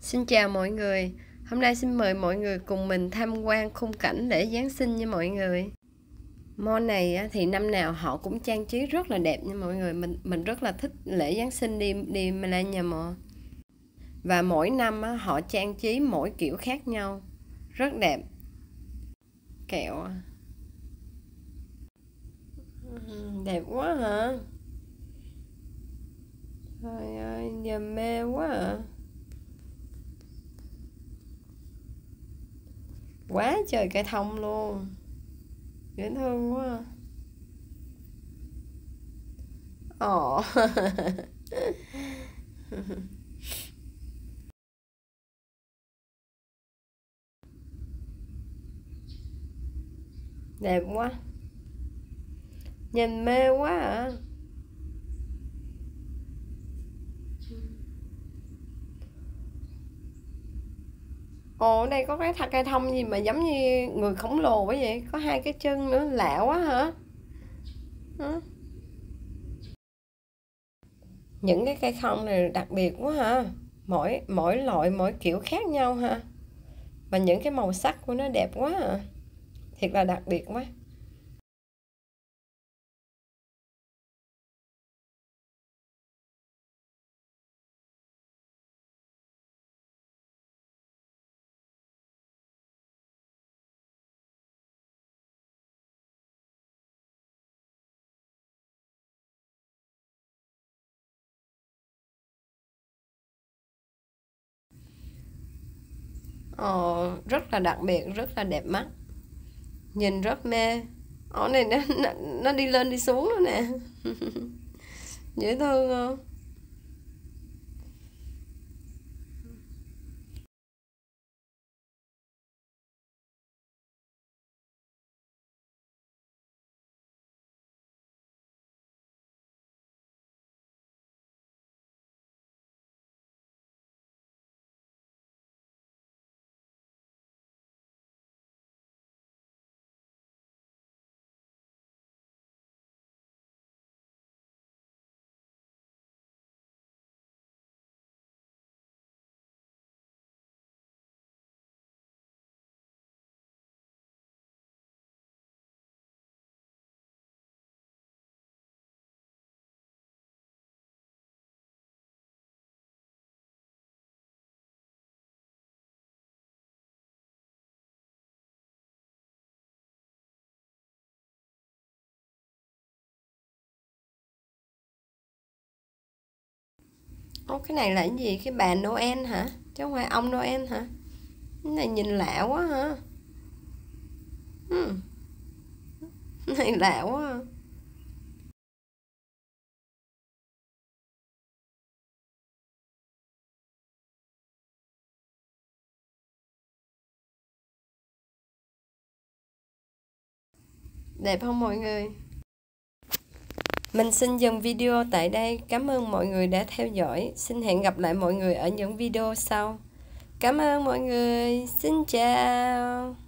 Xin chào mọi người. Hôm nay xin mời mọi người cùng mình tham quan khung cảnh lễ Giáng sinh nha mọi người. Mall này thì năm nào họ cũng trang trí rất là đẹp nha mọi người. Mình rất là thích lễ Giáng sinh đi Malaysia Mall. Và mỗi năm họ trang trí mỗi kiểu khác nhau, rất đẹp. Kẹo đẹp quá hả? Trời ơi, giờ mê quá à. Quá trời cây thông luôn, dễ thương quá. Ồ. Đẹp quá, nhìn mê quá à. Ồ, đây có cái cây thông gì mà giống như người khổng lồ quá vậy, có hai cái chân nữa, lạ quá hả? Hả? Những cái cây thông này đặc biệt quá ha, mỗi loại mỗi kiểu khác nhau ha, và những cái màu sắc của nó đẹp quá à, thiệt là đặc biệt quá. Ồ, rất là đặc biệt, rất là đẹp mắt, nhìn rất mê. Ồ này nó đi lên đi xuống nữa nè. Dễ thương không? Ồ, cái này là cái gì? Cái bà Noel hả? Chứ không phải ông Noel hả? Cái này nhìn lạ quá hả? Cái này lạ quá. Đẹp không mọi người? Mình xin dừng video tại đây. Cảm ơn mọi người đã theo dõi. Xin hẹn gặp lại mọi người ở những video sau. Cảm ơn mọi người. Xin chào.